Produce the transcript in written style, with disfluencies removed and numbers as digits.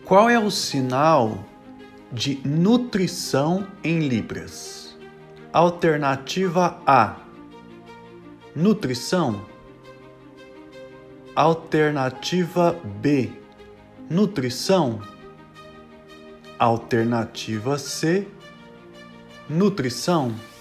Qual é o sinal de nutrição em libras? Alternativa A, nutrição. Alternativa B, nutrição. Alternativa C, nutrição.